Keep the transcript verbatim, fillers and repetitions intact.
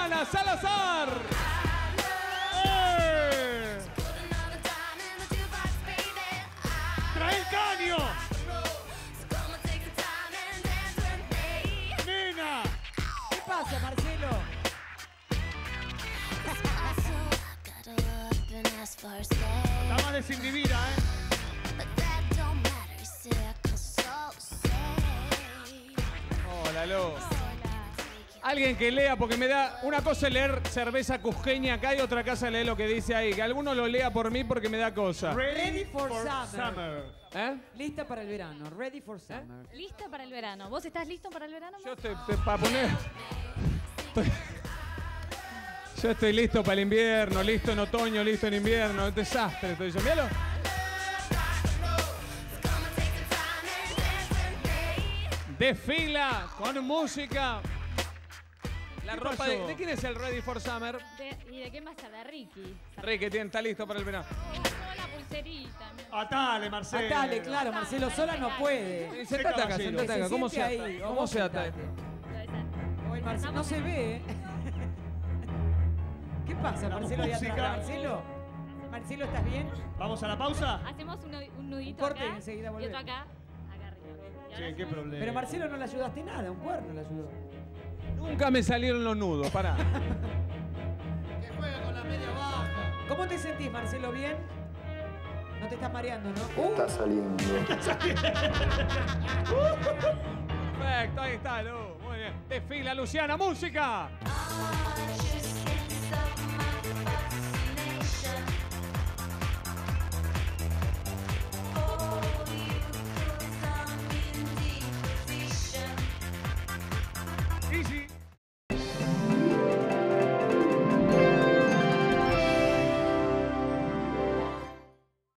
Luciana Salazar. ¡Eh! ¡Trae el caño! ¡Nena! ¿Qué pasa, Marcelo? La más desinhibida, ¿eh? Hola, Lo. Alguien que lea, porque me da... Una cosa es leer cerveza cusqueña acá y otra cosa es leer lo que dice ahí. Que alguno lo lea por mí porque me da cosa. Ready for summer. ¿Eh? Lista para el verano. Ready for summer. Lista para el verano. ¿Vos estás listo para el verano? Yo estoy para poner... Estoy- Yo estoy listo para el invierno, listo en otoño, listo en invierno. Es desastre, estoy diciendo. Míralo. Desfila con música. La ¿Qué ropa pasó? de, ¿de quién es el Ready for Summer? De- ¿Y de qué más está? De Ricky. Ricky tiene, está listo para el verano. Oh, la pulserita. Atale, Marcelo. Atale, claro, Marcelo sola no puede. Eh, Sentate acá, caballero. sentate acá. Que ¿Cómo se se siente ata? ahí, o ¿Cómo vos se ata? sentate. Hoy Marcelo no se ve, ¿eh? ¿Qué pasa, La Marcelo? ¿Ya música. atrás? Marcelo, Marcelo, ¿estás bien? ¿Vamos a la pausa? Hacemos un, nudi- un nudito Corte acá y enseguida y otro volvemos. acá, acá arriba. Y ahora Che, qué hacemos- problema. Pero Marcelo no le ayudaste nada, un cuerno le ayudó. Nunca me salieron los nudos, pará. Que juega con la media baja. ¿Cómo te sentís, Marcelo? ¿Bien? No te estás mareando, ¿no? Está saliendo. Perfecto, ahí está, Lu. Muy bien. Desfila, Luciana, música. I